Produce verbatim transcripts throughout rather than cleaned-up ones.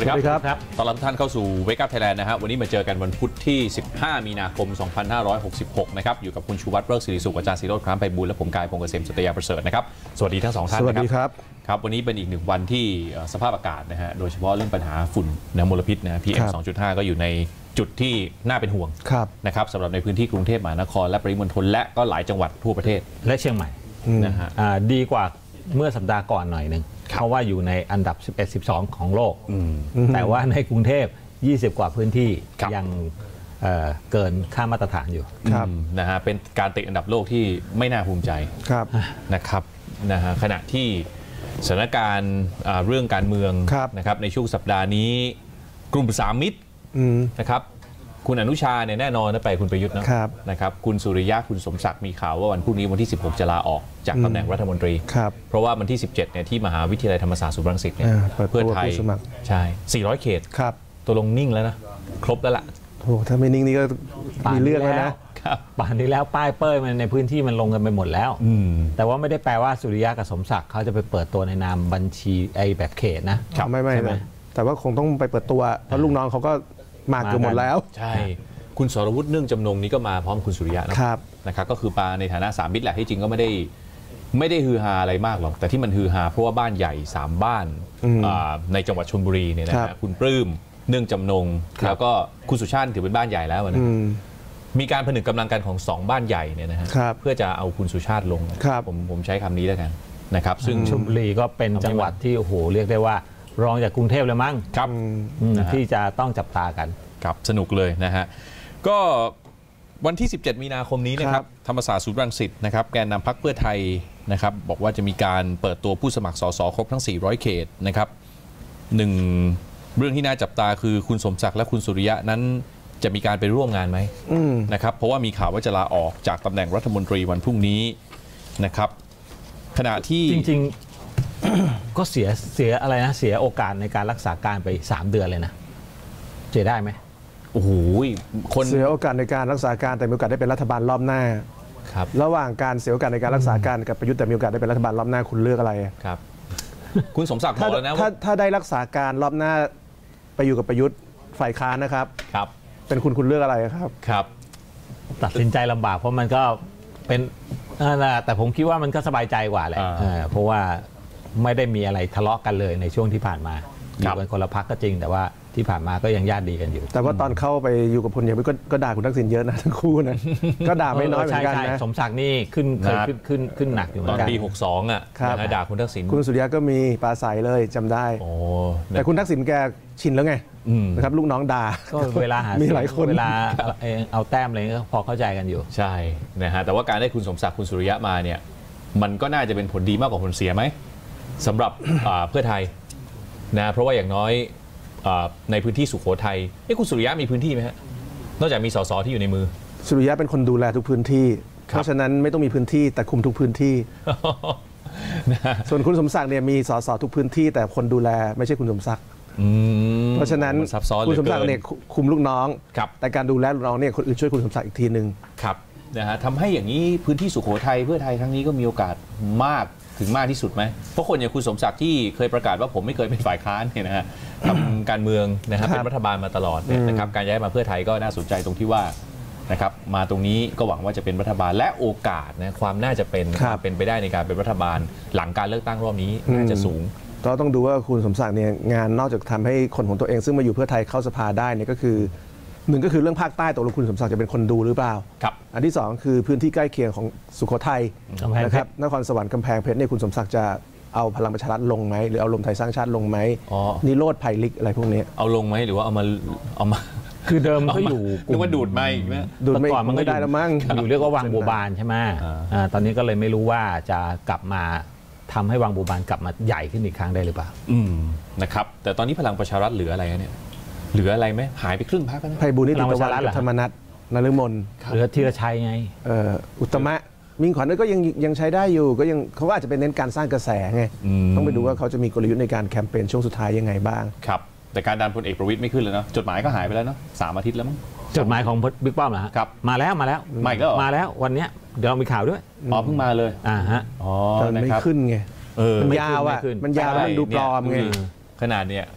วัสดีครับตอนรับท่านเข้าสู่ Wake Up Thailand นะฮะวันนี้มาเจอกันวันพุธที่สิบห้ามีนาคมสองพันห้าร้อยหกสิบหกนะครับอยู่กับคุณชูวัฒน์เลิศศิริสุขอาจารย์ศิโรจน์คล้ามไพบูลย์และผมกายพงษ์เกษมสัตยาประเสริฐนะครับสวัสดีทั้งสองท่านนะครับสวัสดีครับครับวันนี้เป็นอีกหนึ่งวันที่สภาพอากาศนะฮะโดยเฉพาะเรื่องปัญหาฝุ่นนะมลพิษนะ พี เอ็ม สองจุดห้า ก็อยู่ในจุดที่น่าเป็นห่วงนะครับสำหรับในพื้นที่กรุงเทพมหานครและปริมณฑลและก็หลายจังหวัดทั่วประเทศและเชียงใหม่นะฮะดีกว่าเมื่อสัปดาห์ก่อนหน่อยหนึ่งเพราะว่าอยู่ในอันดับ สิบเอ็ด สิบสอง ของโลกแต่ว่าในกรุงเทพยี่สิบกว่าพื้นที่ยังเ, เกินค่ามาตรฐานอยู่นะฮะเป็นการติดอันดับโลกที่ไม่น่าภูมิใจนะครับนะฮะขณะที่สถานการณ์เรื่องการเมืองนะครับในช่วงสัปดาห์นี้กลุ่มสามมิตรนะครับคุณอนุชาเนี่ยแน่นอนนะไปคุณประยุทธ์นะครับคุณสุริยะคุณสมศักดิ์มีข่าวว่าวันพรุ่งนี้วันที่สิบหกจะลาออกจากตำแหน่งรัฐมนตรีเพราะว่าวันที่สิบเจ็ดเนี่ยที่มหาวิทยาลัยธรรมศาสตร์ศูนย์รังสิตเนี่ยเพื่อไทยใช่สี่ร้อยเขตตัวลงนิ่งแล้วนะครบแล้วล่ะโอ้ถ้าไม่นิ่งนี่ก็มีเรื่องแล้วนะป่านนี้แล้วป้ายเป้ยมันในพื้นที่มันลงกันไปหมดแล้วแต่ว่าไม่ได้แปลว่าสุริยะกับสมศักดิ์เขาจะไปเปิดตัวในนามบัญชีไอ้แบบเขตนะไม่ไม่แต่ว่าคงต้องไปเปิดตัวเพราะลูกน้องเขาก็มาเกือบหมดแล้วใช่คุณสรวุฒิเนื่องจำนงนี้ก็มาพร้อมคุณสุริยะนะครับนะครับก็คือปาในฐานะสามมิตรแหละที่จริงก็ไม่ได้ไม่ได้ฮือฮาอะไรมากหรอกแต่ที่มันฮือฮาเพราะว่าบ้านใหญ่สามบ้านในจังหวัดชลบุรีเนี่ยนะฮะคุณปลื้มเนื่องจำนงแล้วก็คุณสุชาติถือเป็นบ้านใหญ่แล้วนะมีการผนึกกำลังกันของสองบ้านใหญ่เนี่ยนะฮะเพื่อจะเอาคุณสุชาติลงผมผมใช้คำนี้แล้วกันนะครับซึ่งชลบุรีก็เป็นจังหวัดที่โอ้โหเรียกได้ว่ารองจากกรุงเทพเลยมั้งครับที่จะต้องจับตากันครับสนุกเลยนะฮะก็วันที่สิบเจ็ดมีนาคมนี้นะครับธรรมศาสตร์ศูนย์รังสิตนะครับแกนนำพรรคเพื่อไทยนะครับบอกว่าจะมีการเปิดตัวผู้สมัครสสครบทั้งสี่ร้อยเขตนะครับหนึ่งเรื่องที่น่าจับตาคือคุณสมศักดิ์และคุณสุริยะนั้นจะมีการไปร่วมงานไหมนะครับเพราะว่ามีข่าวว่าจะลาออกจากตำแหน่งรัฐมนตรีวันพรุ่งนี้นะครับขณะที่จริงๆก็เสียเสียอะไรนะเสียโอกาสในการรักษาการไปสามเดือนเลยนะเจได้ไหมโอ้โหคนเสียโอกาสในการรักษาการแต่มีโอกาสได้เป็นรัฐบาลรอบหน้าครับระหว่างการเสียโอกาสในการรักษาการกับประยุทธ์แต่มีโอกาสได้เป็นรัฐบาลรอบหน้าคุณเลือกอะไรครับคุณสมศักดิ์บอกแล้วนะถ้าถ้าได้รักษาการรอบหน้าไปอยู่กับประยุทธ์ฝ่ายค้านนะครับครับเป็นคุณคุณเลือกอะไรครับครับตัดสินใจลำบากเพราะมันก็เป็นนั่นแหละแต่ผมคิดว่ามันก็สบายใจกว่าแหละเพราะว่าไม่ได้มีอะไรทะเลาะกันเลยในช่วงที่ผ่านมาอยู่กันคนละพรรคก็จริงแต่ว่าที่ผ่านมาก็ยังญาติดีกันอยู่แต่ว่าตอนเข้าไปอยู่กับพลเอกประยุทธ์ก็ด่าคุณทักษิณเยอะนะทั้งคู่นะก็ด่าไม่น้อยเหมือนกันนะสมศักดิ์นี่ขึ้นเคยขึ้นขึ้นขึ้นหนักอยู่เหมือนกันตอนปีหกสิบสองอ่ะด่าคุณทักษิณคุณสุริยะก็มีปราศัยเลยจำได้แต่คุณทักษิณแกชินแล้วไงนะครับลูกน้องด่าก็เวลาหามีหลายคนเวลาเอาแต้มอะไรก็พอเข้าใจกันอยู่ใช่นะฮะแต่ว่าการได้คุณสมศักดิ์คุณสุริยะมาเนี่ยมันก็น่าจะเป็นผลดีมากกว่าผลเสียไหมสำหรับเพื่อไทยนะเพราะว่าอย่างน้อยในพื้นที่สุโขทัยนี่คุณสุริยะมีพื้นที่ไหมฮะนอกจากมีสสที่อยู่ในมือสุริยะเป็นคนดูแลทุกพื้นที่เพราะฉะนั้นไม่ต้องมีพื้นที่แต่คุมทุกพื้นที่ส่วนคุณสมศักดิ์เนี่ยมีสสทุกพื้นที่แต่คนดูแลไม่ใช่คุณสมศักดิ์เพราะฉะนั้นคุณสมศักดิ์เนี่ยคุมลูกน้องแต่การดูแลลูกน้องเนี่ยคนอื่นช่วยคุณสมศักดิ์อีกทีหนึ่งครับนะฮะทำให้อย่างนี้พื้นที่สุโขทัยเพื่อไทยครั้งนี้ก็มีโอกาสมากถึงมากที่สุดไหมเพราะคนอย่างคุณสมศักดิ์ที่เคยประกาศว่าผมไม่เคยเป็นฝ่ายค้านเนี่ยนะฮะทำการเมืองนะครับเป็นรัฐบาลมาตลอดนะครับการย้ายมาเพื่อไทยก็น่าสนใจตรงที่ว่านะครับมาตรงนี้ก็หวังว่าจะเป็นรัฐบาลและโอกาสนะความน่าจะเป็นเป็นไปได้ในการเป็นรัฐบาลหลังการเลือกตั้งรอบนี้น่าจะสูงก็ต้องดูว่าคุณสมศักดิ์เนี่ยงานนอกจากทำให้คนของตัวเองซึ่งมาอยู่เพื่อไทยเข้าสภาได้เนี่ยก็คือหนึ่งก็คือเรื่องภาคใต้ตกลงคุณสมศักดิ์จะเป็นคนดูหรือเปล่าครับอันที่สองคือพื้นที่ใกล้เคียงของสุโขทัยนะครับนครสวรรค์กำแพงเพชรเนี่ยคุณสมศักดิ์จะเอาพลังประชารัฐลงไหมหรือเอารวมไทยสร้างชาติลงไหมนิโรธไผ่ลิกอะไรพวกนี้เอาลงไหมหรือว่าเอามาเอามาคือเดิมก็อยู่นึกว่าดูดไหมดูดไม่ก่อนมันก็ได้แล้วมั้งอยู่เรียกว่าวังบัวบานใช่ไหมตอนนี้ก็เลยไม่รู้ว่าจะกลับมาทำให้วังบัวบานกลับมาใหญ่ขึ้นอีกครั้งได้หรือเปล่าอืมนะครับแต่ตอนนี้พลังประชารัฐเหลืออะไรเนี่ยเหลืออะไรไหมหายไปครึ่งพรรคแล้วไพบูลย์นิติตะวันธรรมนัสนฤมลเหลือธีรชัยไงอุตมะมิ่งขวัญก็ยังยังใช้ได้อยู่ก็ยังเขาก็อาจจะเป็นเน้นการสร้างกระแสไงต้องไปดูว่าเขาจะมีกลยุทธ์ในการแคมเปญช่วงสุดท้ายยังไงบ้างครับแต่การดันพลเอกประวิตรไม่ขึ้นเลยเนาะจดหมายก็หายไปแล้วเนาะสามอาทิตย์แล้วมั้งจดหมายของบิ๊กป้อมเหรอครับมาแล้วมาแล้วมาแล้วมาแล้ววันนี้เดี๋ยวมีข่าวด้วยอ๋อเพิ่งมาเลยอ่าฮะอ๋อไม่ขึ้นไงมันยาวอ่ะมันยาวแล้วมันดูปลอมไงขนาดเนี้ย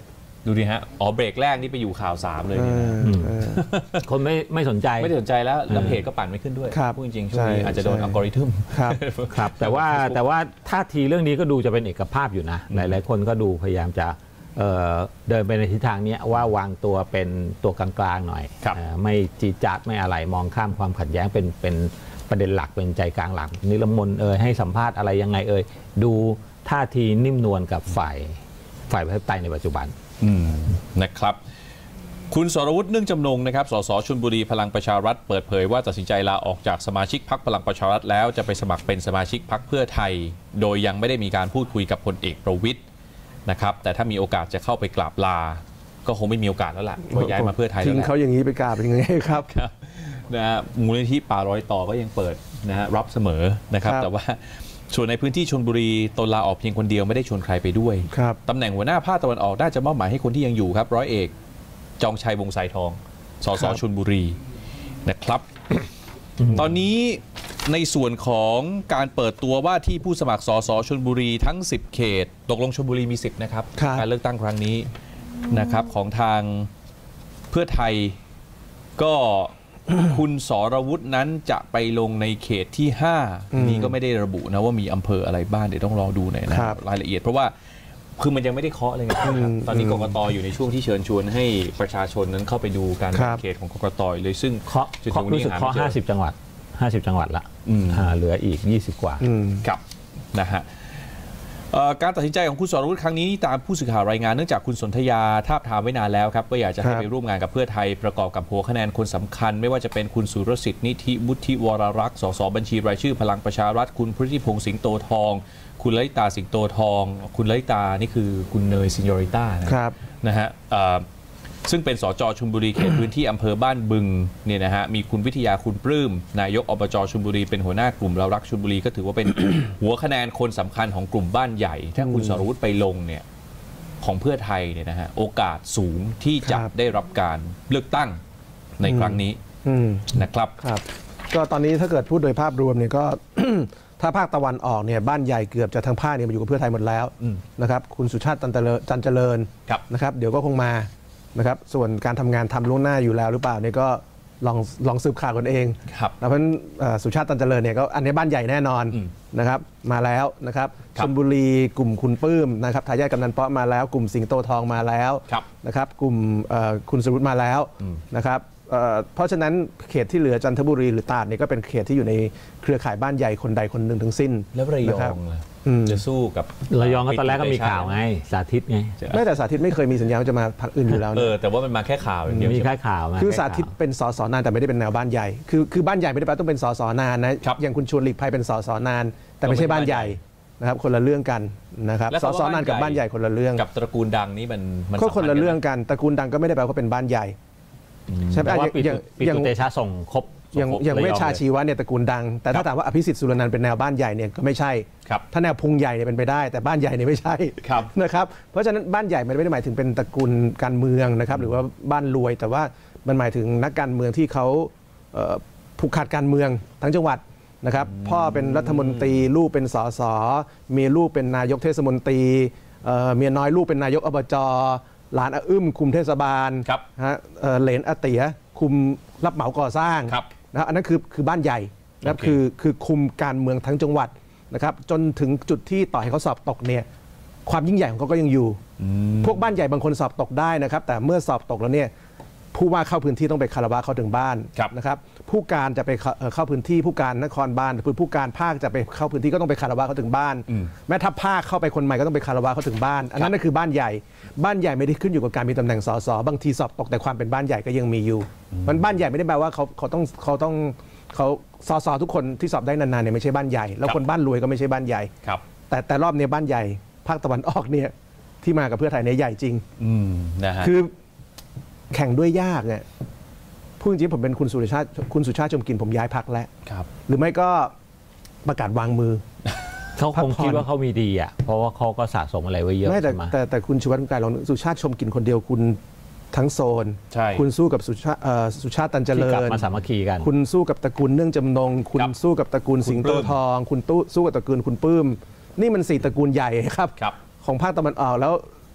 ดูดิฮะอ๋อเบรกแรกนี่ไปอยู่ข่าวสามเลยเนี่ยคนไม่ไม่สนใจไม่สนใจแล้วแล้วเพจก็ปั่นไม่ขึ้นด้วยพูดจริงๆช่วงนี้อาจจะโดนอัลกอริทึมครับแต่ว่าแต่ว่าท่าทีเรื่องนี้ก็ดูจะเป็นเอกภาพอยู่นะหลายๆคนก็ดูพยายามจะเดินไปในทิศทางนี้ว่าวางตัวเป็นตัวกลางๆหน่อยไม่จีจัดไม่อะไรมองข้ามความขัดแย้งเป็นเป็นประเด็นหลักเป็นใจกลางหลักนิรมนเอ่ยให้สัมภาษณ์อะไรยังไงเอ่ยดูท่าทีนิ่มนวลกับฝ่ายฝ่ายประชาธิปไตยในปัจจุบันนะครับคุณสรวุฒิเนื่องจำนงนะครับสสชลบุรีพลังประชารัฐเปิดเผยว่าตัดสินใจลาออกจากสมาชิกพรรคพลังประชารัฐแล้วจะไปสมัครเป็นสมาชิกพรรคเพื่อไทยโดยยังไม่ได้มีการพูดคุยกับพลเอกประวิตรนะครับแต่ถ้ามีโอกาสจะเข้าไปกราบลาก็คงไม่มีโอกาสแล้วล่ะพอย้ายมาเพื่อไทยแล้วทิ้งเขาอย่างนี้ไปกราบเป็นยังไงครับนะฮะมูลนิธิป่ารอยต่อก็ยังเปิดนะฮะรับเสมอนะครับแต่ว่าส่วนในพื้นที่ชลบุรีตนลาออกเพียงคนเดียวไม่ได้ชวนใครไปด้วยตำแหน่งหัวหน้าภาคตะวันออกน่าจะมอบหมายให้คนที่ยังอยู่ครับร้อยเอกจองชัยวงศ์สายทองสสชลบุรีนะครับ ตอนนี้ในส่วนของการเปิดตัวว่าที่ผู้สมัครสสชลบุรีทั้งสิบเขตตกลงชลบุรีมีสิทธิ์นะครับการเลือกตั้งครั้งนี้นะครับของทางเพื่อไทยก็คุณสรวุฒินั้นจะไปลงในเขตที่ห้านี่ก็ไม่ได้ระบุนะว่ามีอำเภออะไรบ้างเดี๋ยวต้องรอดูหน่อยนะรายละเอียดเพราะว่าคือมันยังไม่ได้เคาะเลยนะครับตอนนี้กกตอยู่ในช่วงที่เชิญชวนให้ประชาชนนั้นเข้าไปดูการแบ่งเขตของกกตเลยซึ่งเคาะรู้สึกเคาะห้าสิบจังหวัดห้าสิบจังหวัดละเหลืออีกยี่สิบกว่าครับนะฮะการตัดสินใจของคุณสรวุฒิครั้งนี้ตามผู้สื่อข่าวรายงานเนื่องจากคุณสนธยาทาบทามไว้นานแล้วครับก็อยากจะให้ไปร่วมงานกับเพื่อไทยประกอบกับหัวคะแนนคนสำคัญไม่ว่าจะเป็นคุณสุรสิทธิ์นิธิวุฒิวรรักษ์สสบัญชีรายชื่อพลังประชารัฐคุณพุทธิพงษ์สิงโตทองคุณลลิตาสิงโตทองคุณลลิตานี่คือคุณเนยซินโยริต้านะครับนะฮะซึ่งเป็นสจชลบุรีเขตพื้นที่อำเภอบ้านบึงเนี่ยนะฮะมีคุณวิทยาคุณปลื้มนายกอบจชลบุรีเป็นหัวหน้ากลุ่มเรารักชลบุรีก็ถือว่าเป็น หัวคะแนนคนสำคัญของกลุ่มบ้านใหญ่ถ้าคุณสรวุฒิไปลงเนี่ยของเพื่อไทยเนี่ยนะฮะโอกาสสูงที่จะได้รับการเลือกตั้งในครั้งนี้นะครับครับก็ตอนนี้ถ้าเกิดพูดโดยภาพรวมเนี่ยก็ ถ้าภาคตะวันออกเนี่ยบ้านใหญ่เกือบจะทั้งภาคเนี่ยมาอยู่กับเพื่อไทยหมดแล้วนะครับคุณสุชาติจันเจริญนะครับเดี๋ยวก็คงมานะครับส่วนการทำงานทำล่วงหน้าอยู่แล้วหรือเปล่าเนี่ยก็ลองลองสืบข่าวกันเองเพราะฉะนั้นสุชาติตันเจริญเนี่ยก็อันนี้บ้านใหญ่แน่นอนนะครับมาแล้วนะครับชลบุรีกลุ่มคุณปื้มนะครับทายาทกำนันเปาะมาแล้วกลุ่มสิงโตทองมาแล้วนะครับกลุ่มคุณสรุปมาแล้วนะครับเพราะฉะนั้นเขตที่เหลือจันทบุรีหรือตราดเนี่ยก็เป็นเขตที่อยู่ในเครือข่ายบ้านใหญ่คนใดคนหนึ่งทั้งสิ้นแล้วระยองจะสู้กับระยองก็ตอนแรกก็มีข่าวไงสาธิตไงไม่แต่สาธิตไม่เคยมีสัญญาว่าจะมาพรรคอื่นอยู่แล้วเออแต่ว่ามันมาแค่ข่าวอย่างเดียวมีแค่ข่าวคือสาธิตเป็นสสนานแต่ไม่ได้เป็นแนวบ้านใหญ่คือคือบ้านใหญ่ไม่ได้แปลต้องเป็นสสนานนะอย่างคุณชวนหลีกภัยเป็นสสนานแต่ไม่ใช่บ้านใหญ่นะครับคนละเรื่องกันนะครับสสนานกับบ้านใหญ่คนละเรื่องกับตระกูลดังนี่มันก็คนละเรื่องกันตระกูลดังก็ไม่ได้แปลว่าเป็นบ้านใหญ่ใช่ไหมอย่างอย่างเตชะส่งครบอย่างอย่างเวชชาชีวะเนี่ยตระกูลดังแต่ถ้าถามว่าอภิสิทธิ์สุรนันท์เป็นแนวบ้านใหญ่เนี่ยก็ไม่ใช่ถ้าแนวพุงใหญ่เนี่ยเป็นไปได้แต่บ้านใหญ่เนี่ยไม่ใช่นะครับเพราะฉะนั้นบ้านใหญ่มันไม่ได้หมายถึงเป็นตระกูลการเมืองนะครับหรือว่าบ้านรวยแต่ว่ามันหมายถึงนักการเมืองที่เขาผูกขาดการเมืองทั้งจังหวัดนะครับพ่อเป็นรัฐมนตรีลูกเป็นสสมีลูกเป็นนายกเทศมนตรีเมียน้อยลูกเป็นนายกอบจหลานอึ้มคุมเทศบาลนะเหลนอาเตียคุมรับเหมาก่อสร้างนะอันนั้นคือคือบ้านใหญ่นะครับคือคือคุมการเมืองทั้งจังหวัดนะครับจนถึงจุดที่ต่อให้เขาสอบตกเนี่ยความยิ่งใหญ่ของเขาก็ยังอยู่พวกบ้านใหญ่บางคนสอบตกได้นะครับแต่เมื่อสอบตกแล้วเนี่ยผู้ว่าเข้าพื้นที่ต้องไปคารวะเขาถึงบ้านนะครับผู้การจะไปเข้าพื้นที่ผู้การนครบาลหรือผู้การภาคจะไปเข้าพื้นที่ก็ต้องไปคารวะเขาถึงบ้านแม้ถ้าภาคเข้าไปคนใหม่ก็ต้องไปคารวะเขาถึงบ้านอันนั้นนั่นคือบ้านใหญ่บ้านใหญ่ไม่ได้ขึ้นอยู่กับการมีตำแหน่งสสบางทีสอบตกแต่ความเป็นบ้านใหญ่ก็ยังมีอยู่มันบ้านใหญ่ไม่ได้แปลว่าเขาเขาต้องเขาต้องเขาสสทุกคนที่สอบได้นานๆเนี่ยไม่ใช่บ้านใหญ่แล้วคนบ้านรวยก็ไม่ใช่บ้านใหญ่แต่แต่รอบนี้บ้านใหญ่ภาคตะวันออกเนี่ยที่มากับเพื่อไทยเนี่ยใหญ่จริงคือแข่งด้วยยากเนี่ยพูดจริงผมเป็นคุณสุชาติคุณสุชาติชมกลิ่นผมย้ายพรรคแล้วหรือไม่ก็ประกาศวางมือเขาคงคิดว่าเขามีดีอ่ะเพราะว่าเขาก็สะสมอะไรไว้เยอะไม่แต่แต่แต่คุณชูวัฒน์กายลองสุชาติชมกลิ่นคนเดียวคุณทั้งโซนคุณสู้กับสุชาติสุชาติตันเจริญมาสามัคคีกันคุณสู้กับตระกูลเนื่องจำนงคุณสู้กับตระกูลสิงโตทองคุณตู้สู้กับตระกูลคุณปื้มนี่มันสี่ตระกูลใหญ่ครับของภาคตะวันออกแล้ว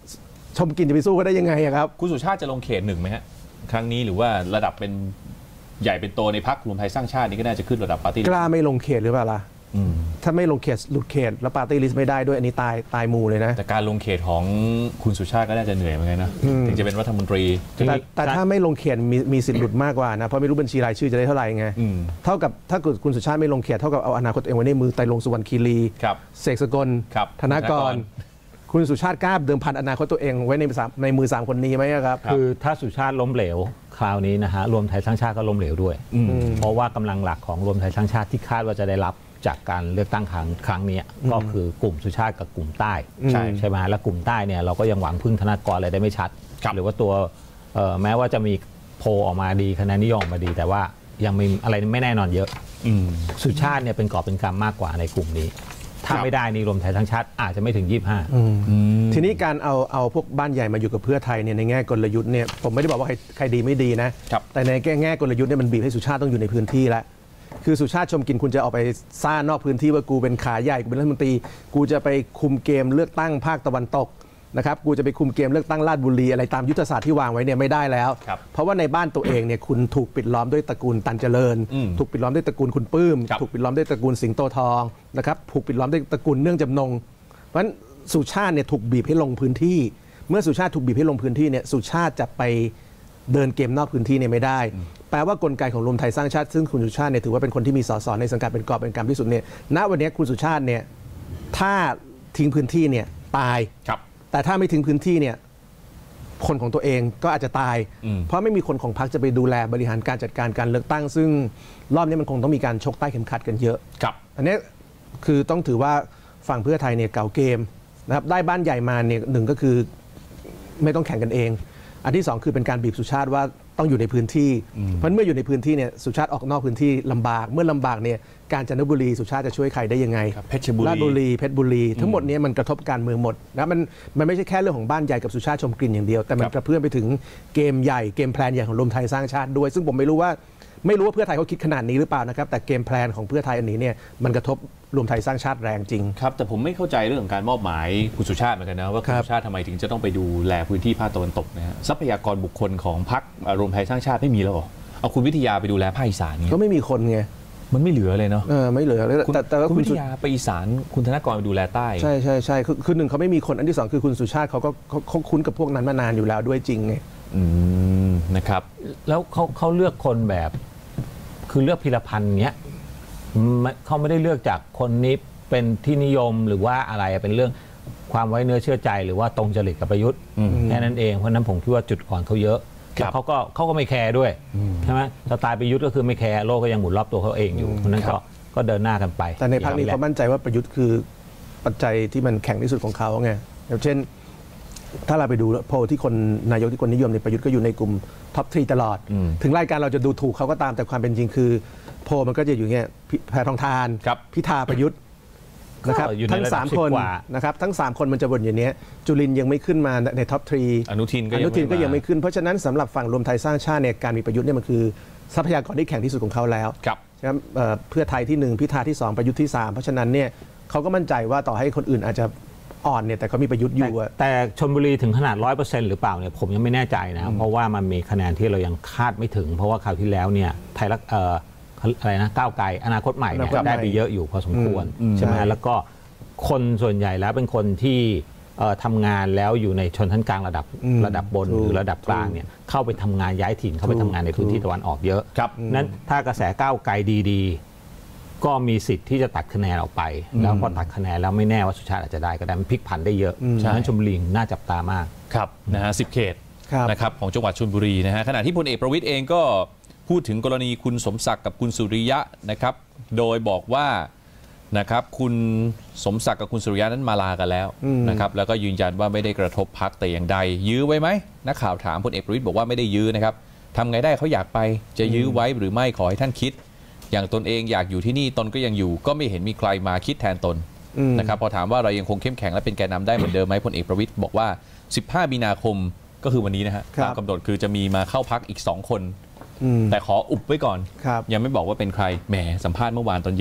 ชมกลิ่นจะไปสู้ก็ได้ยังไงครับคุณสุชาติจะลงเขตหนึ่งไหมฮะครั้งนี้หรือว่าระดับเป็นใหญ่เป็นโตในพรรครวมไทยสร้างชาตินี่ก็น่าจะขึ้นระดับปาร์ตี้กล้าไม่ลงเขตหรือเปล่าล่ะถ้าไม่ลงเขตหลุดเขตแล้วปาร์ตี้ลิสต์ไม่ได้ด้วยอันนี้ตายตายมูเลยนะแต่การลงเขตของคุณสุชาติก็น่าจะเหนื่อยเหมือนกันนะถึงจะเป็นรัฐมนตรีแต่แต่ถ้าไม่ลงเขตมีมีสิทธิ์หลุดมากกว่านะเพราะไม่รู้บัญชีรายชื่อจะได้เท่าไหร่ไงเท่ากับถ้าเกิดคุณสุชาติไม่ลงเขตเท่ากับเอาอนาคตเองไว้ในมือไตรรงค์สุวรรณคีรีเสกสกลธนากรคุณสุชาติกล้าเดิมพันอนาคตตัวเองไว้ในในมือสามคนนี้ไหมครับคือถ้าสุชาติล้มเหลวคราวนี้นะฮะรวมไทยสร้างชาติก็ล้มเหลวด้วยเพราะว่ากำลังหลักของรวมไทยสร้างชาติที่คาดว่าจะได้รับจากการเลือกตั้งครั้งครั้งนี้ก็คือกลุ่มสุชาติกับกลุ่มใต้ใช่ใช่ไหมแล้วกลุ่มใต้เนี่ยเราก็ยังหวังพึ่งธนากรอะไรได้ไม่ชัดหรือว่าตัวแม้ว่าจะมีโพลออกมาดีคะแนนนิยมมาดีแต่ว่ายังมีอะไรไม่แน่นอนเยอะสุชาติเนี่ยเป็นกอบเป็นกำมากกว่าในกลุ่มนี้ถ้าไม่ได้นี่รวมไทยทั้งชาติอาจจะไม่ถึงยี่สิบห้าทีนี้การเอาเอาพวกบ้านใหญ่มาอยู่กับเพื่อไทยเนี่ยในแง่กลยุทธ์เนี่ยผมไม่ได้บอกว่าใครใครดีไม่ดีนะแต่ในแง่กลยุทธ์เนี่ยมันบีบให้สุชาติต้องอยู่ในพื้นที่แล้วคือสุชาติชมกลิ่นคุณจะออกไปซ่านอกพื้นที่ว่ากูเป็นขาใหญ่กูเป็นรัฐมนตรีกูจะไปคุมเกมเลือกตั้งภาคตะวันตกนะครับกูจะไปคุมเกมเลือกตั้งราชบุรีอะไรตามยุทธศาสตร์ที่วางไว้เนี่ยไม่ได้แล้วเพราะว่าในบ้านตัวเองเนี่ยคุณถูกปิดล้อมด้วยตระกูลตันเจริญถูกปิดล้อมด้วยตระกูลคุณปื้มถูกปิดล้อมด้วยตระกูลสิงโตทองนะครับถูกปิดล้อมด้วยตระกูลเนื่องจำนงเพราะฉะนั้นสุชาติเนี่ยถูกบีบให้ลงพื้นที่เมื่อสุชาติถูกบีบให้ลงพื้นที่เนี่ยสุชาติจะไปเดินเกมนอกพื้นที่เนี่ยไม่ได้แปลว่ากลไกของรวมไทยสร้างชาติซึ่งคุณสุชาติเนี่ยถือว่าเป็นคนที่มีสสในสังกัดเป็นกอบเป็นกำที่สุดเนี่ยณวันนี้คุณสุชาติเนี่ยถ้าทิ้งพื้นที่เนี่ยตายแต่ถ้าไม่ทิ้งพื้นที่เนี่ยคนของตัวเองก็อาจจะตายเพราะไม่มีคนของพรรคจะไปดูแลบริหารการจัดการการเลือกตั้งซึ่งรอบนี้มันคงต้องมีการชกใต้เข็มขัดกันเยอะอันนี้คือต้องถือว่าฝั่งเพื่อไทยเนี่ยเก่าเกมนะครับได้บ้านใหญ่มาเนี่ยหนึ่งก็คือไม่ต้องแข่งกันเองอันที่สองคือเป็นการบีบสุชาติว่าต้องอยู่ในพื้นที่เพราะเมื่ออยู่ในพื้นที่เนี่ยสุชาติออกนอกพื้นที่ลำบากเมื่อลำบากเนี่ยกาญจนบุรีสุชาติจะช่วยใครได้ยังไงเพชรบุรีราชบุรีเพชรบุรีทั้งหมดนี้มันกระทบการเมืองหมดนะมันมันไม่ใช่แค่เรื่องของบ้านใหญ่กับสุชาติชมกลิ่นอย่างเดียวแต่มันกระเพื่อมไปถึงเกมใหญ่เกมแพลนใหญ่ของรวมไทยสร้างชาติด้วยซึ่งผมไม่รู้ว่าไม่รู้ว่าเพื่อไทยเขาคิดขนาดนี้หรือเปล่านะครับแต่เกมแพลนของเพื่อไทยอันนี้เนี่ยมันกระทบรวมไทยสร้างชาติแรงจริงครับแต่ผมไม่เข้าใจเรื่องของการมอบหมายคุณสุชาติเหมือนกันนะว่าคุณสุชาติทำไมถึงจะต้องไปดูแลพื้นที่ภาคตะวันตกนะฮะทรัพยากรบุคคลของพรรครวมไทยสร้างชาติไม่มีแล้วหรอเอาคุณวิทยาไปดูแลภาคอีสานก็ไม่มีคนไงมันไม่เหลือเลยเนาะเออไม่เหลือเลยแต่แต่คุณวิทยาไปอีสานคุณธนากรไปดูแลใต้ใช่ใช่ใช่คือคือหนึ่งเขาไม่มีคนอันที่สองคือคุณสุชาติเขาก็เขาคุ้นกับพวกนั้นมานานอยู่แล้วด้วยจริงไงอืมนะครับแล้วเขาเขาเลือกคนแบบคือเลือกพีรพันธ์เนี้ยเขาไม่ได้เลือกจากคนนี้เป็นที่นิยมหรือว่าอะไรเป็นเรื่องความไว้เนื้อเชื่อใจหรือว่าตรงจริตกับประยุทธ์แค่นั้นเองเพราะนั้นผมคิดว่าจุดอ่อนเขาเยอะเขาก็เขาก็ไม่แคร์ด้วยใช่ไหมสไตล์ประยุทธ์ก็คือไม่แคร์โลกก็ยังหมุนรอบตัวเขาเองอยู่เพราะนั้นก็ก็เดินหน้ากันไปแต่ในพรรคนี้เขามั่นใจว่าประยุทธ์คือปัจจัยที่มันแข็งที่สุดของเขาไงอย่างเช่นถ้าเราไปดูโพลที่คนนายกที่คนนิยมในประยุทธ์ก็อยู่ในกลุ่มท็อปทรีตลอดถึงรายการเราจะดูถูกเขาก็ตามแต่ความเป็นจริงคือโพลมันก็จะอยู่เงี้ยแพทองธารพิธาประยุทธ์นะครับทั้งสามคนนะครับทั้งสามคนมันจะวนอย่างนี้จุลินยังไม่ขึ้นมาในท็อปทรีอนุทินอนุทินก็ยังไม่ขึ้นเพราะฉะนั้นสำหรับฝั่งรวมไทยสร้างชาติเนี่ยการมีประยุทธ์เนี่ยมันคือทรัพยากรที่แข็งที่สุดของเขาแล้วใช่ไหมเพื่อไทยที่หนึ่งพิธาที่สองประยุทธ์ที่สามเพราะฉะนั้นเนี่ยเขาก็มั่นใจว่าต่อให้คนอื่นอาจจะอ่อนเนี่ยแต่เขามีประยุทธ์อยู่แต่ชลบุรีถึงขนาดร้อยเปอร์เซ็นต์หรือเปล่าเนี่ยผมยังไม่แน่ใจนะเพราะว่ามันมีคะแนนที่เรายังคาดไม่ถึงเพราะว่าคราวที่แล้วเนี่ยไทยรักอะไรนะก้าวไกลอนาคตใหม่เนี่ยได้ไปเยอะอยู่พอสมควรใช่ไหมแล้วก็คนส่วนใหญ่แล้วเป็นคนที่ทำงานแล้วอยู่ในชนชั้นกลางระดับระดับบนหรือระดับกลางเนี่ยเข้าไปทำงานย้ายถิ่นเข้าไปทำงานในพื้นที่ตะวันออกเยอะนั้นถ้ากระแสก้าวไกลดีๆก็มีสิทธิ์ที่จะตัดคะแนนออกไปแล้วพอตัดคะแนนแล้วไม่แน่ว่าสุชาติอาจจะได้ก็ได้มันพลิกผันได้เยอะฉะนั้นชลบุรีน่าจับตามากครับนะฮะสิบเขตนะครับของจังหวัดชลบุรีนะฮะขณะที่พลเอกประวิตรเองก็พูดถึงกรณีคุณสมศักดิ์กับคุณสุริยะนะครับโดยบอกว่านะครับคุณสมศักดิ์กับคุณสุริยะนั้นมาลากันแล้วนะครับแล้วก็ยืนยันว่าไม่ได้กระทบพรรคแต่อย่างใดยื้อไว้ไหมนักข่าวถามพลเอกประวิตรบอกว่าไม่ได้ยื้อนะครับทำไงได้เขาอยากไปจะยื้อไว้หรือไม่ขอให้ท่านคิดอย่างตนเองอยากอยู่ที่นี่ตนก็ยังอยู่ก็ไม่เห็นมีใครมาคิดแทนตนนะครับพอถามว่าเรายังคงเข้มแข็งและเป็นแกนนำได้เหมือนเดิมไหมพลเอกประวิตรบอกว่าสิบห้ามีนาคมก็คือวันนี้นะฮะตามกำหนดคือจะมีมาเข้าพรรคอีกสองคนแต่ขออุบไว้ก่อนยังไม่บอกว่าเป็นใครแหมสัมภาษณ์เมื่อวานตอนเย็น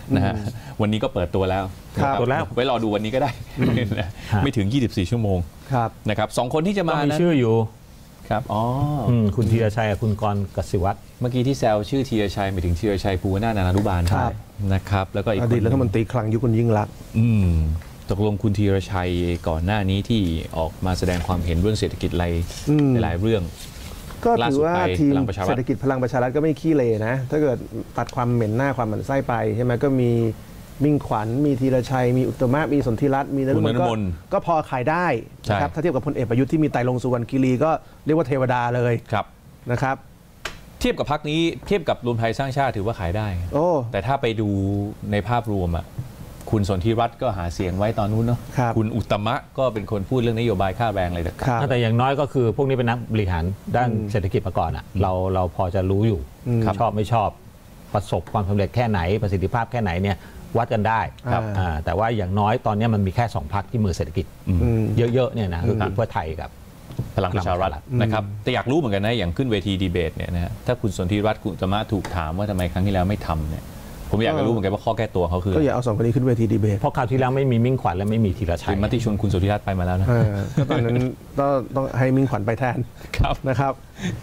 นะฮะวันนี้ก็เปิดตัวแล้วตัวแล้วไว้รอดูวันนี้ก็ได้ไม่ถึงยี่สิบสี่ชั่วโมงนะครับสองคนที่จะมามีชื่ออยู่ครับอ๋อคุณธีรชัยกับคุณกรณ์กสิวัตรเมื่อกี้ที่แซวชื่อธีรชัยหมายถึงธีรชัยภูวนาถนานุบาลใช่นะครับแล้วก็อีกอดีตรัฐมนตรีคลังยุคคุณยิ่งลักษณ์ตกลงคุณธีรชัยก่อนหน้านี้ที่ออกมาแสดงความเห็นเรื่องเศรษฐกิจอะไรหลายเรื่องก็ถือว่าทีมเศรษฐกิจพลังประชารัฐก็ไม่ขี้เลนะถ้าเกิดตัดความเหม็นหน้าความหมั่นไส้ไปใช่ไหมก็มีมิ่งขวัญมีธีรชัยมีอุตมะมีสนธิรัตน์มีนฤมลก็พอขายได้นะครับถ้าเทียบกับพลเอกประยุทธ์ที่มีไตรรงค์สุวรรณคีรีก็เรียกว่าเทวดาเลยนะครับเทียบกับพรรคนี้เทียบกับรวมไทยสร้างชาติถือว่าขายได้โอ้แต่ถ้าไปดูในภาพรวมอ่ะคุณสนธิรัตน์ก็หาเสียงไว้ตอนนู้นเนาะคุณอุตมะก็เป็นคนพูดเรื่องนโยบายค่าแรงอะไรต่างๆแต่อย่างน้อยก็คือพวกนี้เป็นนักบริหารด้านเศรษฐกิจมาก่อนอ่ะเราเราพอจะรู้อยู่ชอบไม่ชอบประสบความสำเร็จแค่ไหนประสิทธิภาพแค่ไหนเนี่ยวัดกันได้ครับแต่ว่าอย่างน้อยตอนนี้มันมีแค่สองพรรคที่มือเศรษฐกิจเยอะๆเนี่ยนะคือเพื่อไทยกับพลังประชารัฐนะครับแต่อยากรู้เหมือนกันนะอย่างขึ้นเวทีดีเบตเนี่ยนะฮะถ้าคุณสนธิรัตน์คุณอุตมะถูกถามว่าทำไมครั้งที่แล้วไม่ทำเนี่ยผมอยากจะรู้เหมือนกันว่าข้อแก้ตัวเขาคือก็อย่าเอาสองคนนี้ขึ้นเวทีดีเบตเพราะคราวที่แล้วไม่มีมิ่งขวัญและไม่มีธีรชัยมติชนคุณสนธิรัตน์ไปมาแล้วนะก็ตอนนั้นต้องต้องให้มิ่งขวัญไปแทนนะครับ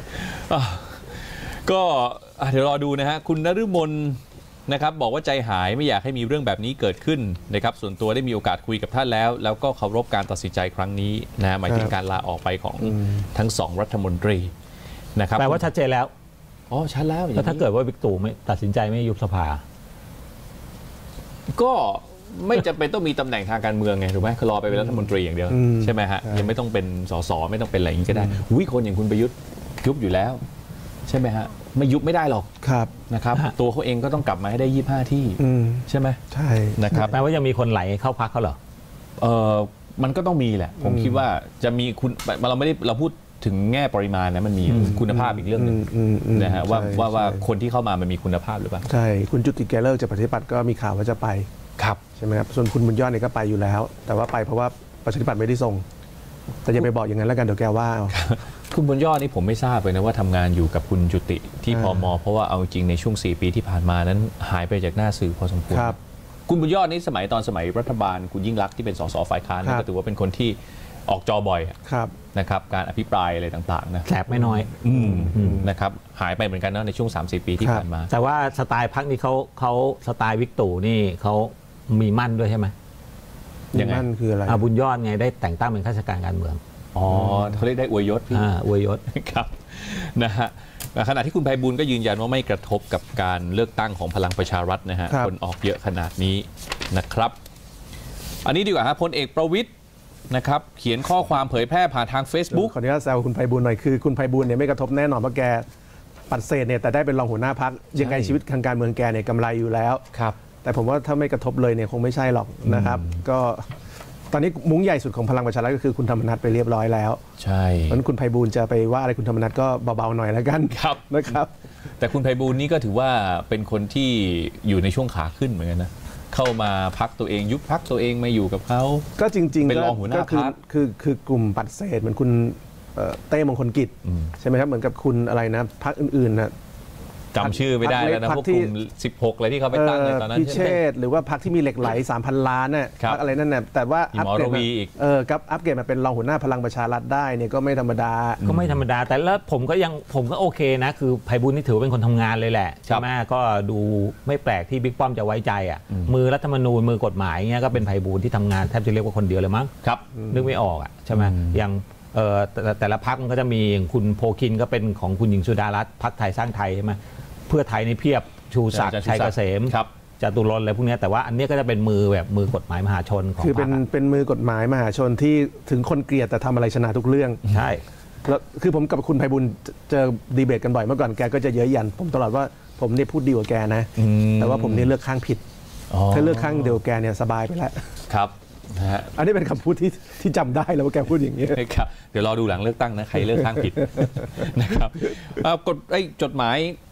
ก็เดี๋ยวรอดูนะฮะคุณนฤมลนะครับบอกว่าใจหายไม่อยากให้มีเรื่องแบบนี้เกิดขึ้นนะครับส่วนตัวได้มีโอกาสคุยกับท่านแล้วแล้วก็เคารพการตัดสินใจครั้งนี้นะหมายถึงการลาออกไปของทั้งสองรัฐมนตรีนะครับแปลว่าชัดเจนแล้วอ๋อชัดแล้วแล้วถ้าเกิดว่าบิ๊กตู่ไม่ตัดสินใจไม่ยุบสภาก็ไม่จำเป็นต้องมีตำแหน่งทางการเมืองไงถูกไหมคือรอไปเป็นรัฐมนตรีอย่างเดียวใช่ไหมฮะยังไม่ต้องเป็นสสไม่ต้องเป็นอะไรอย่างนี้ก็ได้วิคนอย่างคุณประยุทธ์ยุบอยู่แล้วใช่ไหมฮะไม่ยุบไม่ได้หรอกครับนะครับตัวเขาเองก็ต้องกลับมาให้ได้ยี่สิบห้าที่ใช่ไหมใช่นะครับแปลว่ายังมีคนไหลเข้าพักเขาเหรอเออมันก็ต้องมีแหละผมคิดว่าจะมีคุณเราไม่ได้เราพูดถึงแง่ปริมาณนะมันมีคุณภาพอีกเรื่องนึงนะฮะว่าว่าว่าคนที่เข้ามามันมีคุณภาพหรือเปล่าใช่คุณจุติแกเลิกจากประชาธิปัตย์ก็มีข่าวว่าจะไปครับใช่ไหมครับส่วนคุณบุญยอดเนี่ยก็ไปอยู่แล้วแต่ว่าไปเพราะว่าประชาธิปัตย์ไม่ได้ส่งแต่อย่าไปบอกอย่างนั้นแล้วกันเดี๋ยวแกว่าคุณบุญยอดนี่ผมไม่ทราบเลยนะว่าทำงานอยู่กับคุณจุติที่พมเพราะว่าเอาจริงในช่วงสี่ปีที่ผ่านมานั้นหายไปจากหน้าสื่อพอสมควรคุณบุญยอดนี่สมัยตอนสมัยรัฐบาลคุณยิ่งรักษณ์ที่เป็นสสฝ่ายค้านก็ถือว่าเป็นคนที่ออกจอบ่อยนะครับการอภิปรายอะไรต่างๆนะแสบไม่น้อยนะครับหายไปเหมือนกันนะในช่วง สามสี่ ปีที่ผ่านมาแต่ว่าสไตล์พรรคนี้เขาเขาสไตล์วิกตู่นี่เขามีมั่นด้วยใช่ไหมอย่างมั่นคืออะไรบุญยอดไงได้แต่งตั้งเป็นข้าราชการการเมืองอ๋อเขาเรียกได้อวยยศอ่าอวยยศครับนะฮะขณะที่คุณไพบูลย์ก็ยืนยันว่าไม่กระทบกับการเลือกตั้งของพลังประชารัฐนะฮะคนออกเยอะขนาดนี้นะครับอันนี้ดีกว่าฮะพลเอกประวิตรนะครับเขียนข้อความเผยแพร่ผ่านทาง Facebook ขออนุญาตแซวคุณไพบูลย์หน่อยคือคุณไพบูลย์เนี่ยไม่กระทบแน่นอนเพราะแกปัดเศษเนี่ยแต่ได้เป็นรองหัวหน้าพรรคยังไงชีวิตทางการเมืองแกเนี่ยกำไรอยู่แล้วครับแต่ผมว่าถ้าไม่กระทบเลยเนี่ยคงไม่ใช่หรอกนะครับก็ตอนนี้มุ้งใหญ่สุดของพลังประชารัฐก็คือคุณธรรมนัสไปเรียบร้อยแล้วใช่เพราะฉะนั้นคุณไพบูลย์จะไปว่าอะไรคุณธรรมนัสก็เบาๆหน่อยแล้วกันครับนะครับแต่คุณไพบูลย์นี่ก็ถือว่าเป็นคนที่อยู่ในช่วงขาขึ้นเหมือนกันนะเข้ามาพักตัวเองยุบพักตัวเองมาอยู่กับเขาก็จริงๆเป็นรองหัวหน้าพรรคคือคือกลุ่มปัดเศษเหมือนคุณเต้มงคลกิจใช่ไหมครับเหมือนกับคุณอะไรนะพรรคอื่นๆนะจำชื่อไม่ได้แล้วนะพวกกลุ่มสิบหกอะไรที่เขาไปตั้งในตอนนั้นพิเชษหรือว่าพรรคที่มีเหล็กไหล สามพัน ล้านน่ะพรรคอะไรนั่นน่ะแต่ว่าอัปเกรดอีกเออกับอัปเกรดมาเป็นรองหัวหน้าพลังประชารัฐได้เนี่ยก็ไม่ธรรมดาก็ไม่ธรรมดาแต่แล้วผมก็ยังผมก็โอเคนะคือไพบูลย์นี่ถือเป็นคนทำงานเลยแหละใช่ไหมก็ดูไม่แปลกที่บิ๊กป้อมจะไว้ใจอ่ะมือรัฐธรรมนูญมือกฎหมายเงี้ยก็เป็นไพบูลย์ที่ทำงานแทบจะเรียกว่าคนเดียวเลยมั้งครับนึกไม่ออกอ่ะใช่ไหมอย่างเออแต่ละพรรคมันก็จะมีอย่างคุณโพคินก็เป็นของคุณหญิงสุดารัตน์พรรคไทยสร้างไทยใช่ไหมเพื่อไทยในเพียบชูศักดิ์ชัยเกษมจตุรนต์อะไรพวกนี้แต่ว่าอันนี้ก็จะเป็นมือแบบมือกฎหมายมหาชนของคือเป็นเป็นมือกฎหมายมหาชนที่ถึงคนเกลียดแต่ทำอะไรชนะทุกเรื่องใช่แล้วคือผมกับคุณไพบูลย์เจอดีเบตกันบ่อยเมื่อก่อนแกก็จะเย้ยหยันผมตลอดว่าผมเนี่ยพูดดีกว่าแกนะแต่ว่าผมเนี่ยเลือกข้างผิดถ้าเลือกข้างเดียวแกเนี่ยสบายไปแล้วครับอันนี้เป็นคำพูดที่ที่จำได้แล้วว่าแกพูดอย่างนี้ครับเดี๋ยวรอดูหลังเลือกตั้งนะใครเลือกข้างผิดนะครับกฎไอ้จดหมาย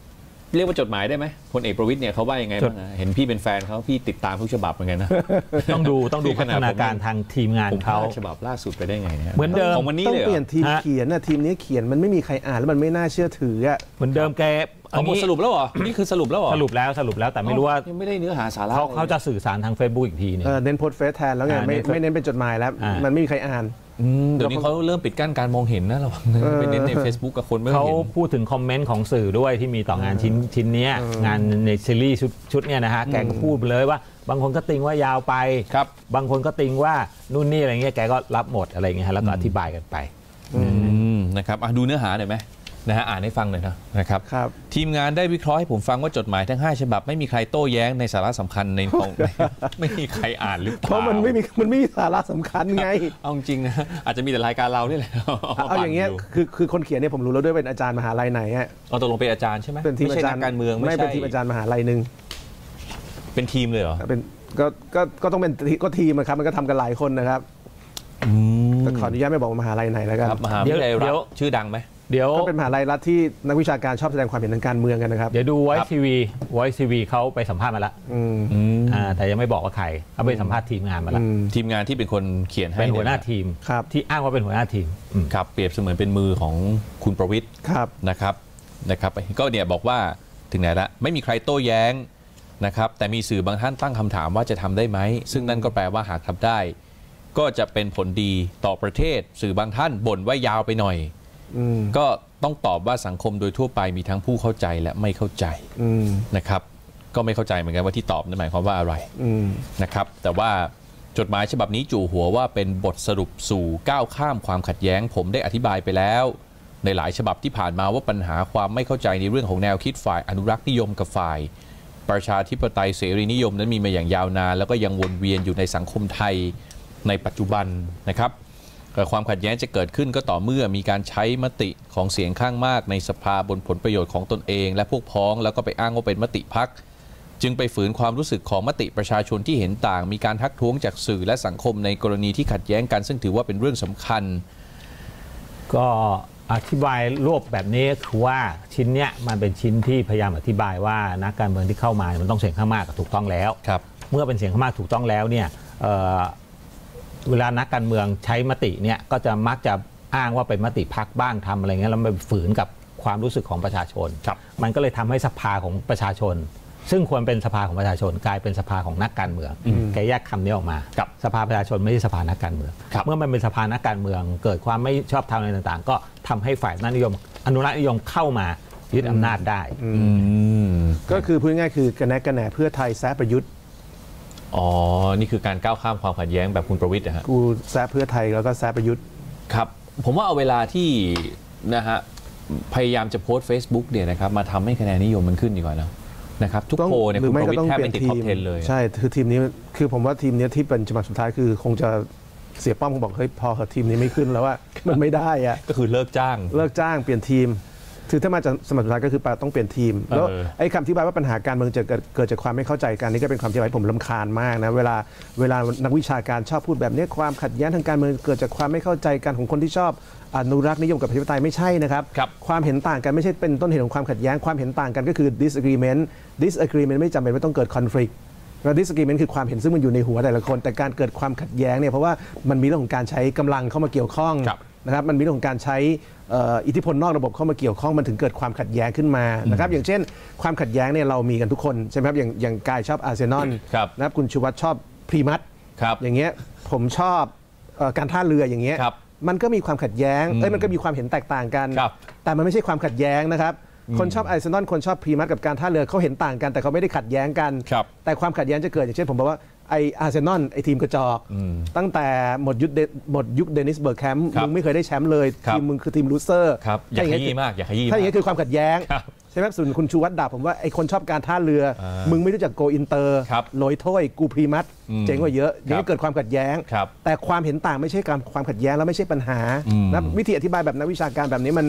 เรียกว่าจดหมายได้ไหมพลเอกประวิตรเนี่ยเขาว่ายังไงบ้างเห็นพี่เป็นแฟนเขาพี่ติดตามทุกฉบับเหมือนกันนะต้องดูต้องดูพัฒนาการทางทีมงานเขาฉบับล่าสุดไปได้ไงเนี่ยเหมือนเดิมของวันนี้ต้อเลยงเปลี่ยนทีมเขียนนะทีมนี้เขียนมันไม่มีใครอ่านแล้วมันไม่น่าเชื่อถืออ่ะเหมือนเดิมแกเอาหมดสรุปแล้วเหรอนี่คือสรุปแล้วเหรอสรุปแล้วสรุปแล้วแต่ไม่รู้ว่ายังไม่ได้เนื้อหาสาระเขาเขาจะสื่อสารทาง Facebook อีกทีนึงเน้นโพสเฟซแทนแล้วไงไม่ไม่เน้นเป็นจดหมายแล้วมันไม่มีใครอ่านเดี๋ยวนี้เขาเริ่มปิดกั้นการมองเห็นนะระวังไปเน้นใน Facebook กับคนไม่เห็นเขาพูดถึงคอมเมนต์ของสื่อด้วยที่มีต่องานชิ้นชิ้นนี้งานในซีรีส์ชุดชุดเนี่ยนะฮะแกก็พูดเลยว่าบางคนก็ติงว่ายาวไปครับบางคนก็ติงว่านู่นนี่อะไรเงี้ยแกก็รับหมดอะไรเงี้ยแล้วก็อธิบายกันไปนะครับดูเนื้อหาหน่อยไหมนะฮะอ่านให้ฟังหน่อยนะนะครับทีมงานได้วิเคราะห์ให้ผมฟังว่าจดหมายทั้งห้าฉบับไม่มีใครโต้แย้งในสาระสำคัญในของไม่มีใครอ่านหรือเปล่าเพราะมันไม่มีมันไม่มีสาระสำคัญไงเอาจริงนะอาจจะมีแต่รายการเรานี่แหละเอาอย่างเงี้ยคือคือคนเขียนเนี่ยผมรู้แล้วด้วยเป็นอาจารย์มหาลัยไหนฮะเอาตกลงเป็นอาจารย์ใช่ไหมเป็นทีมอาจารย์การเมืองไม่เป็นทีมอาจารย์มหาลัยหนึ่งเป็นทีมเลยเหรอเป็นก็ก็ก็ต้องเป็นก็ทีมนะครับมันก็ทำกันหลายคนนะครับแต่ขออนุญาตไม่บอกมหาลัยไหนแล้วกันมหาวิทยาลัยรัฐชื่อดังไหมเดี๋ยวก็เป็นมหาลัยรัฐที่นักวิชาการชอบแสดงความเห็นทางการเมืองกันนะครับเดี๋ยวดูไวซ์ทีวีไวซ์ทีวีเขาไปสัมภาษณ์มาแล้วแต่ยังไม่บอกว่าใครเขาไปสัมภาษณ์ทีมงานมาแล้วทีมงานที่เป็นคนเขียนให้เป็นหัวหน้าทีมที่อ้างว่าเป็นหัวหน้าทีมครับเปรียบเสมือนเป็นมือของคุณประวิตรนะครับนะครับก็เนี่ยบอกว่าถึงไหนละไม่มีใครโต้แย้งนะครับแต่มีสื่อบางท่านตั้งคำถามว่าจะทำได้ไหมซึ่งนั่นก็แปลว่าหากทำได้ก็จะเป็นผลดีต่อประเทศสื่อบางท่านบ่นว่ายาวไปหน่อยก็ต้องตอบว่าสังคมโดยทั่วไปมีทั้งผู้เข้าใจและไม่เข้าใจนะครับก็ไม่เข้าใจเหมือนกันว่าที่ตอบนั้นหมายความว่าอะไรนะครับแต่ว่าจดหมายฉบับนี้จู่หัวว่าเป็นบทสรุปสู่ก้าวข้ามความขัดแย้งผมได้อธิบายไปแล้วในหลายฉบับที่ผ่านมาว่าปัญหาความไม่เข้าใจในเรื่องของแนวคิดฝ่ายอนุรักษ์นิยมกับฝ่ายประชาธิปไตยเสรีนิยมนั้นมีมาอย่างยาวนานแล้วก็ยังวนเวียนอยู่ในสังคมไทยในปัจจุบันนะครับความขัดแย้งจะเกิดขึ้นก็ต่อเมื่อมีการใช้มติของเสียงข้างมากในสภาบนผลประโยชน์ของตนเองและพวกพ้องแล้วก็ไปอ้างว่าเป็นมติพรรคจึงไปฝืนความรู้สึกของมติประชาชนที่เห็นต่างมีการทักท้วงจากสื่อและสังคมในกรณีที่ขัดแย้งกันซึ่งถือว่าเป็นเรื่องสำคัญก็อธิบายรวบแบบนี้คือว่าชิ้นเนี้ยมันเป็นชิ้นที่พยายามอธิบายว่านักการเมืองที่เข้ามามันต้องเสียงข้างมากถูกต้องแล้วเมื่อเป็นเสียงข้างมากถูกต้องแล้วเนี่ยเวลานักการเมืองใช้มติเนี่ยก็จะมักจะอ้างว่าเป็นมติพรรคบ้างทำอะไรเงี้ยแล้วมันฝืนกับความรู้สึกของประชาชนมันก็เลยทำให้สภาของประชาชนซึ่งควรเป็นสภาของประชาชนกลายเป็นสภาของนักการเมืองแกแยกคำนี้ออกมาสภาประชาชนไม่ใช่สภานักการเมืองเมื่อมันเป็นสภานักการเมืองเกิดความไม่ชอบธรรมอะไรต่างๆก็ทำให้ฝ่ายนิยมอนุรักษ์นิยมเข้ามายึดอำนาจได้ก็คือพูดง่ายๆคือกระแนกกระแหน่เพื่อไทยแซะประยุทธ์อ๋อนี่คือการก้าวข้ามความขัดแย้งแบบคุณประวิตรนะฮะกูแซะเพื่อไทยแล้วก็แซะประยุทธ์ครับผมว่าเอาเวลาที่นะฮะพยายามจะโพสต์ Facebook เนี่ยนะครับมาทำให้คะแนนนิยมมันขึ้นดีกว่านะนะครับทุกโพลเนี่ยคุณประวิตรแทบเป็นติดท็อปสิบเลยใช่คือทีมนี้คือผมว่าทีมนี้ที่เป็นจังหวะสุดท้ายคือคงจะเสียป้อมคงบอกเฮ้ยพอทีมนี้ไม่ขึ้นแล้วว่ามันไม่ได้อะก็คือเลิกจ้างเลิกจ้างเปลี่ยนทีมคือถ้ามาจากสมัยสุดท้ายก็คือต้องเปลี่ยนทีมแล้วไอ้คำที่บายว่าปัญหาการเมืองจะเกิดจากความไม่เข้าใจกันนี่ก็เป็นคำที่ผมรำคาญมากนะเวลาเวลานักวิชาการชอบพูดแบบนี้ความขัดแย้งทางการเมืองเกิดจากความไม่เข้าใจกันของคนที่ชอบอนุรักษ์นิยมกับประชาธิปไตยไม่ใช่นะครับความเห็นต่างกันไม่ใช่เป็นต้นเหตุของความขัดแย้งความเห็นต่างกันก็คือ disagreement disagreement ไม่จำเป็นว่าต้องเกิด conflict แล้ว disagreement คือความเห็นซึ่งมันอยู่ในหัวแต่ละคนแต่การเกิดความขัดแย้งเนี่ยเพราะว่ามันมีเรื่องของการใช้กำลังเข้ามาเกี่ยวข้องนะครับมันมีเรื่องของการใช้อิทธิพลนอกระบบเข้ามาเกี่ยวข้องมันถึงเกิดความขัดแย้งขึ้นมานะครับอย่างเช่นความขัดแย้งเนี่ยเรามีกันทุกคนใช่ไหมครับอย่างอย่างกายชอบอาร์เซนอลนะครับคุณชูวัฒน์ชอบพรีมัตอย่างเงี้ยผมชอบการท่าเรืออย่างเงี้ยมันก็มีความขัดแย้งเอ้ยมันก็มีความเห็นแตกต่างกันแต่มันไม่ใช่ความขัดแย้งนะครับคนชอบอาร์เซนอลคนชอบพรีมัตกับการท่าเรือเขาเห็นต่างกันแต่เขาไม่ได้ขัดแย้งกันแต่ความขัดแย้งจะเกิดอย่างเช่นผมบอกว่าไออาร์เซนอลไอทีมกระจอกตั้งแต่หมดยุคหมดยุคเดนิสเบิร์กแคมป์มึงไม่เคยได้แชมป์เลยทีมมึงคือทีมลูเซอร์อยากขยี้มากอยากขยี้ถ้าอย่างนี้คือความขัดแย้งใช่ไหมส่วนคุณชูวัฒน์ด่าผมว่าไอคนชอบการท่าเรือมึงไม่รู้จักโกอินเตอร์ลอยถ้วยกูพรีมัตเจ๋งกว่าเยอะยังเกิดความขัดแย้งแต่ความเห็นต่างไม่ใช่การความขัดแย้งแล้วไม่ใช่ปัญหานะวิธีอธิบายแบบนักวิชาการแบบนี้มัน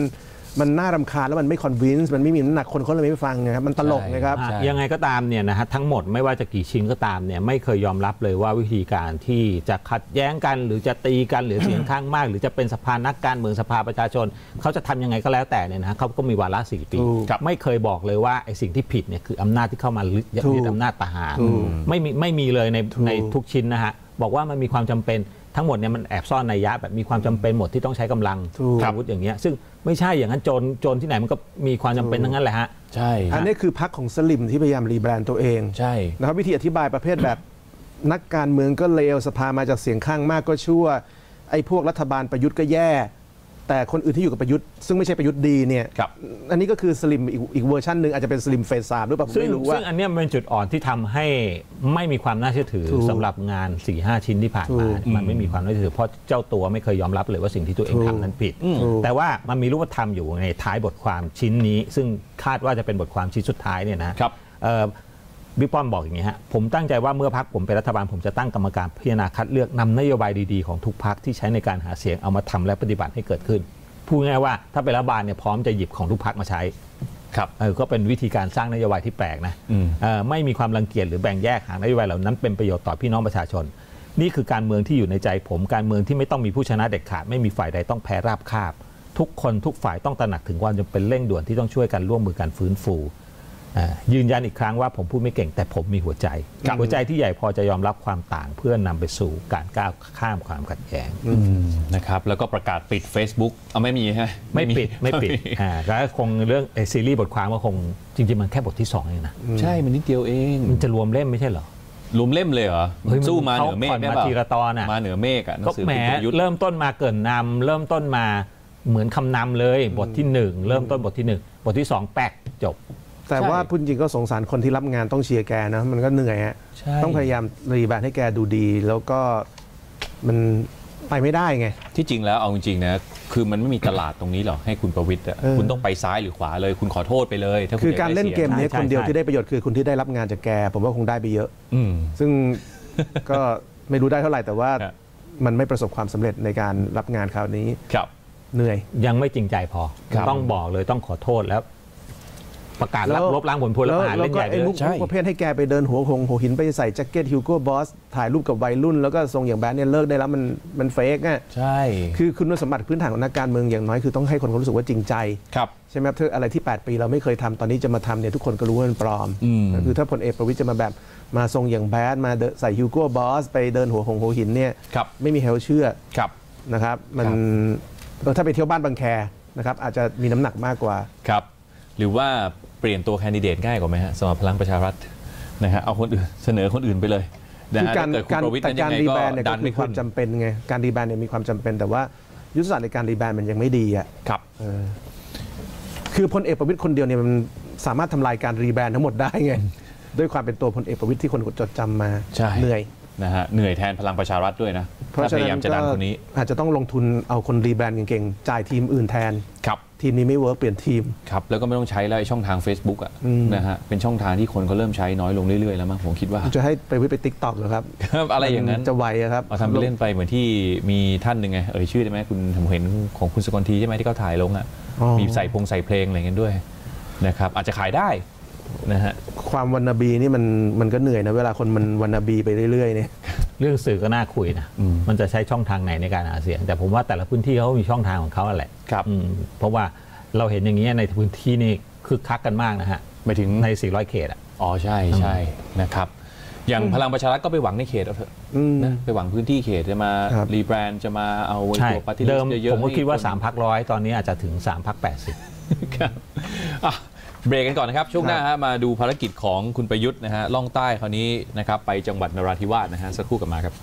มันน่ารำคาญแล้วมันไม่คอนวินส์มันไม่มีน้ำหนักคนเขาเลยไม่ฟังนะครับมันตลกนะครับยังไงก็ตามเนี่ยนะฮะทั้งหมดไม่ว่าจะกี่ชิ้นก็ตามเนี่ยไม่เคยยอมรับเลยว่าวิธีการที่จะขัดแย้งกันหรือจะตีกันหรือเสียงข้างมากหรือจะเป็นสภานักการเมืองสภาประชาชนเขาจะทำยังไงก็แล้วแต่เนี่ยนะเขาก็มีวาระสี่ปีไม่เคยบอกเลยว่าไอ้สิ่งที่ผิดเนี่ยคืออำนาจที่เข้ามายึดอำนาจทหารไม่มีไม่มีเลยในในทุกชิ้นนะฮะบอกว่ามันมีความจำเป็นทั้งหมดเนี่ยมันแอบซ่อนนัยยะแบบมีความจำเป็นหมดที่ต้องใช้กำลังอาวุธอย่างเงี้ยซึ่งไม่ใช่อย่างนั้นโจรโจรที่ไหนมันก็มีความจำเป็นทั้งนั้นแหละฮะใช่อันนี้คือพรรคของสลิมที่พยายามรีแบรนด์ตัวเองใช่นะครับวิธีอธิบายประเภทแบบนักการเมืองก็เลวสภามาจากเสียงข้างมากก็ชั่วไอ้พวกรัฐบาลประยุทธ์ก็แย่แต่คนอื่นที่อยู่กับประยุทธ์ซึ่งไม่ใช่ประยุทธ์ดีเนี่ยอันนี้ก็คือสลิมอีกอีกเวอร์ชันหนึ่งอาจจะเป็นสลิมเฟสสามหรือเปล่าผมไม่รู้ว่าซึ่งอันนี้เป็นจุดอ่อนที่ทำให้ไม่มีความน่าเชื่อถือสำหรับงาน สี่ห้า ชิ้นที่ผ่านมามันไม่มีความน่าเชื่อถือเพราะเจ้าตัวไม่เคยยอมรับเลยว่าสิ่งที่ตัวเองทำนั้นผิดแต่ว่ามันมีรูปธรรมอยู่ในท้ายบทความชิ้นนี้ซึ่งคาดว่าจะเป็นบทความชิ้นสุดท้ายเนี่ยนะบิ๊กป้อมบอกอย่างนี้ฮะผมตั้งใจว่าเมื่อพรรคผมเป็นรัฐบาลผมจะตั้งกรรมการพิจารณาคัดเลือกนำนโยบายดีๆของทุกพรรคที่ใช้ในการหาเสียงเอามาทำและปฏิบัติให้เกิดขึ้นพูดง่ายว่าถ้าเป็นรัฐบาลเนี่ยพร้อมจะหยิบของทุกพรรคมาใช้ครับเออก็เป็นวิธีการสร้างนโยบายที่แปลกนะไม่มีความรังเกียจหรือแบ่งแยกหากนโยบายเหล่านั้นเป็นประโยชน์ต่อพี่น้องประชาชนนี่คือการเมืองที่อยู่ในใจผมการเมืองที่ไม่ต้องมีผู้ชนะเด็ดขาดไม่มีฝ่ายใดต้องแพ้ราบคาบทุกคนทุกฝ่ายต้องตระหนักถึงความจำเป็นเร่งด่วนที่ต้องช่วยกันร่วมมือกันฟื้นฟูยืนยันอีกครั้งว่าผมพูดไม่เก่งแต่ผมมีหัวใจหัวใจที่ใหญ่พอจะยอมรับความต่างเพื่อนำไปสู่การก้าวข้ามความขัดแย้งนะครับแล้วก็ประกาศปิด Facebook เอาไม่มีใช่ไหมไม่ปิดไม่ปิดอ่าแล้วคงเรื่องซีรีส์บทความก็คงจริงๆมันแค่บทที่สองเองนะใช่มันนิดเดียวเองมันจะรวมเล่มไม่ใช่เหรอรวมเล่มเลยเหรอสู้มาเหนือเมฆได้ป่ะทีละตอนอ่ะมาเหนือเมฆอ่ะก็แหมเริ่มต้นมาเกินนำเริ่มต้นมาเหมือนคำนำเลยบทที่หนึ่งเริ่มต้นบทที่หนึ่งบทที่สองแป๊กจบแต่ว่าพูดจริงก็สงสารคนที่รับงานต้องเชียร์แกนะมันก็เหนื่อยฮะต้องพยายามรีแบรนด์ให้แกดูดีแล้วก็มันไปไม่ได้ไงที่จริงแล้วเอาจริงๆนะคือมันไม่มีตลาดตรงนี้หรอกให้คุณประวิตรอ่ะคุณต้องไปซ้ายหรือขวาเลยคุณขอโทษไปเลยคือการเล่นเกมนี้คนเดียวที่ได้ประโยชน์คือคุณที่ได้รับงานจากแกผมว่าคงได้ไปเยอะซึ่งก็ไม่รู้ได้เท่าไหร่แต่ว่ามันไม่ประสบความสำเร็จในการรับงานคราวนี้เหนื่อยยังไม่จริงใจพอต้องบอกเลยต้องขอโทษแล้วประกาศรับลบล้างผลพลแล้วเล่นใหญ่เลยใช่ประเภทให้แกไปเดินหัวหงหัวหินไปใส่แจ็คเก็ตฮิวโก้บอสถ่ายรูปกับวัยรุ่นแล้วก็ทรงอย่างแบดเนี่ยเลิกได้แล้วมันมันเฟกอ่ะใช่คือคุณสมบัติพื้นฐานของนักการเมืองอย่างน้อยคือต้องให้คนเขารู้สึกว่าจริงใจใช่ไหมถ้าอะไรที่แปดปีเราไม่เคยทำตอนนี้จะมาทำเนี่ยทุกคนก็รู้ว่ามันปลอมคือถ้าพลเอกประวิตรจะมาแบบมาทรงอย่างแบดมาใส่ฮิวโก้บอสไปเดินหัวหงหัวหินเนี่ยไม่มีใครเชื่อนะครับมันถ้าไปเที่ยวบ้านบางแคนะครับอาจจะมีน้ำหนักมากกว่าครับหรือว่าเปลี่ยนตัวแคนดิเดตง่ายกว่าไหมฮะสำหรับพลังประชารัฐนะฮะเอาคนอื่นเสนอคนอื่นไปเลยคือการการแต่การรีแบรนด์เนี่ยก็มีความจำเป็นไงการรีแบรนด์เนี่ยมีความจำเป็นแต่ว่ายุทธศาสตร์ในการรีแบรนด์มันยังไม่ดีอ่ะครับคือพลเอกประวิตรคนเดียวเนี่ยมันสามารถทำลายการรีแบรนด์ทั้งหมดได้ไงด้วยความเป็นตัวพลเอกประวิตรที่คนจดจำมาเหนื่อยนะฮะเหนื่อยแทนพลังประชารัฐด้วยนะเพราะฉะนั้นก็อาจจะต้องลงทุนเอาคนรีแบรนด์เก่งๆจ่ายทีมอื่นแทนครับทีมนี้ไม่เวิร์กเปลี่ยนทีมครับแล้วก็ไม่ต้องใช้แล้วช่องทาง Facebook อ่ะนะฮะเป็นช่องทางที่คนก็เริ่มใช้น้อยลงเรื่อยๆแล้วมั้งผมคิดว่าจะให้ไปไปติ๊กต็อกเหรอครับอะไรอย่างนั้นจะไวครับเอาทำไปเล่นไปเหมือนที่มีท่านหนึ่งไงเอ่ยชื่อได้ไหมคุณผมเห็นของคุณสกลทีใช่ไหมที่เขาถ่ายลงอ่ะมีใส่พงใส่เพลงอะไรเงี้ยด้วยนะครับอาจจะขายได้นะฮะความวันนาบีนี่มันมันก็เหนื่อยนะเวลาคนมันวันนาบีไปเรื่อยๆเนี่ยเรื่องสื่อก็น่าคุยนะมันจะใช้ช่องทางไหนในการหาเสียงแต่ผมว่าแต่ละพื้นที่เขามีช่องทางของเขาแหละครับเพราะว่าเราเห็นอย่างนี้ในพื้นที่นี่คึกคักกันมากนะฮะไปถึงในสี่ร้อยเขตอ่ะอ๋อใช่ใช่นะครับอย่างพลังประชารัฐก็ไปหวังในเขตเอาเถอะนะไปหวังพื้นที่เขตจะมารีแบรนด์จะมาเอาตัวปฏิเดิมผมก็คิดว่าสามพักร้อยตอนนี้อาจจะถึงสามพักแปดสิบครับเบรกกันก่อนนะครับช่วงหน้าฮะมาดูภารกิจของคุณประยุทธ์นะฮะล่องใต้คราวนี้นะครับไปจังหวัดนราธิวาสนะฮะสักครู่กลับมาครับ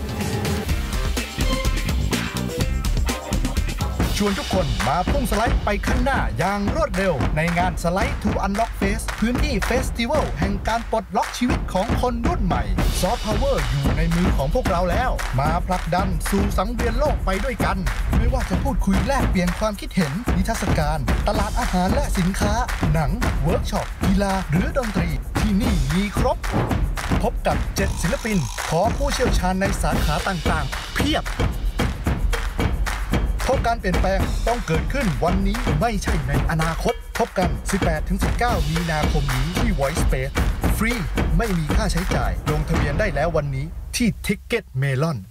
ชวนทุกคนมาพุ่งสไลด์ไปข้างหน้าอย่างรวดเร็วในงานสไลด์ to Unlock Face พื้นที่เฟสติวัลแห่งการปลดล็อกชีวิตของคนรุ่นใหม่ซอฟต์พาวเวอร์อยู่ในมือของพวกเราแล้วมาผลักดันสู่สังเวียนโลกไปด้วยกันไม่ว่าจะพูดคุยแลกเปลี่ยนความคิดเห็นนิทรรศการตลาดอาหารและสินค้าหนังเวิร์กช็อปกีฬาหรือดนตรีที่นี่มีครบพบกับเจ็ดศิลปินขอผู้เชี่ยวชาญในสาขาต่างๆเพียบโทเพราะการเปลี่ยนแปลงต้องเกิดขึ้นวันนี้ไม่ใช่ในอนาคตพบกัน สิบแปดถึงสิบเก้า มีนาคมนี้ที่ Voice Space ฟรีไม่มีค่าใช้จ่ายลงทะเบียนได้แล้ววันนี้ที่ Ticket Melon